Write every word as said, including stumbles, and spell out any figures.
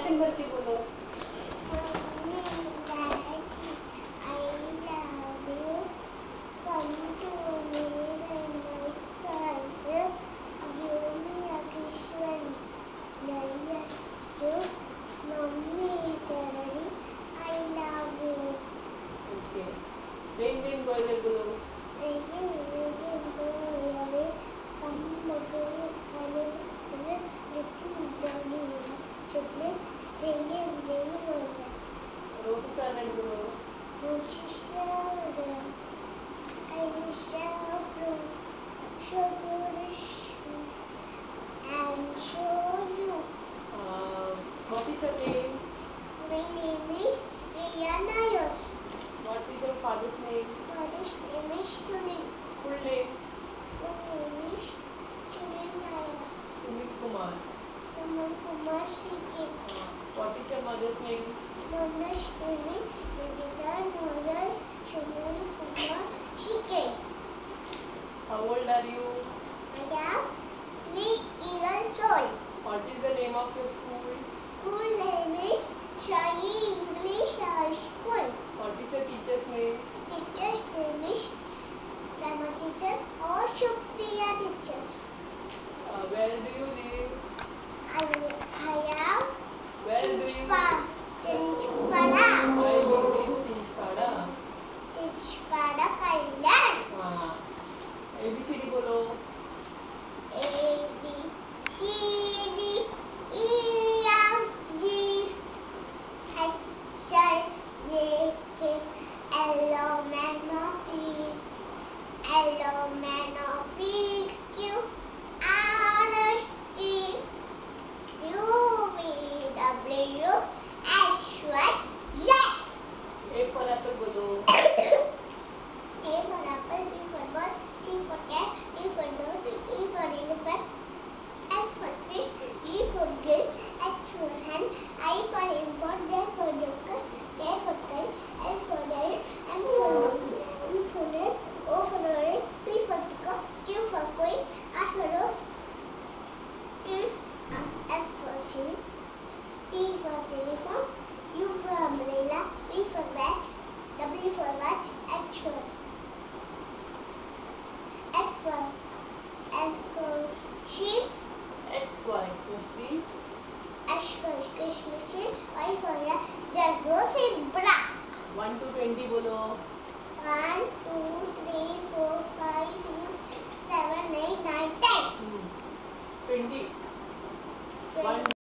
Matching करके बोलो। Okay, rain rain बोले बोलो। रोज सैलेड बोलो। What is your name? My name is Riya Nair. What is your father's name? Father's name is Sunil. Full name? Full name is Sunil Nair. Sunil Kumar. Sunil Kumar Singh. Uh, what is your mother's name? Mother's name is Vidita Nair. Sunil Kumar Singh. How old are you? I am three years old. What is the name of your school? School name is Sai English High School. What is your teacher's name? Teacher's name is Rama teacher or Shukriya teacher. Uh, where do you live? I, I am Where do you Chinchpada. Chinchpada. I live in Chinchpada. Chinchpada, Kalyan. हाँ, A B C D बोलो। A B C D E F G H I J K L M N O P L M N O P Q R S T U V W X Y Z. A for apple बोलो। A for apple, B for ball, C for cat, D for dog, E for elephant, F for fish, G for gill, H for hen, I for import, J for joker, K for kite, L for lion, M for monkey, N for nest, O for orange, P for peacock, Q for queen, R for rose, mm, S for shoe, T for telephone, U for umbrella, V for bag, W for watch, H for F for F for sheep, X for Xmas H for Christmas tree, Y for yak, Z for zebra. one to twenty बोलो। One, two, three, four, five, six, seven, eight, nine, ten. Hmm. twenty. Twenty. One.